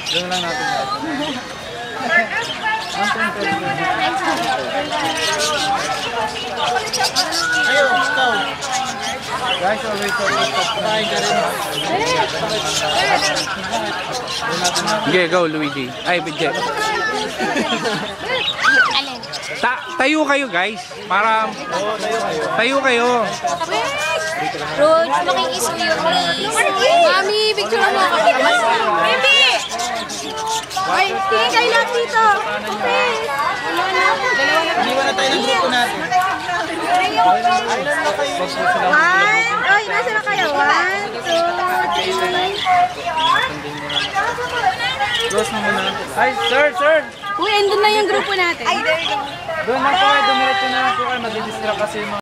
Doon lang natin. Ayun, ikaw. Guys, always subscribe ka rin. Okay, go Luigi. Ay, Bidjet. Tayo kayo guys. Para tayo kayo. Rog, makikisuyo please. Mami, picture mo ako. Baby! Ay, tingin kayo lang dito. Okay. Iniwan na tayo ng grupo natin. Ay, nasa na kayo? 1, 2, 3. Close mo muna. Ay, sir! Uy, andun na yung grupo natin. Doon lang po kayo, dumiretso na lang po kayo. Mag-distract kasi yung mga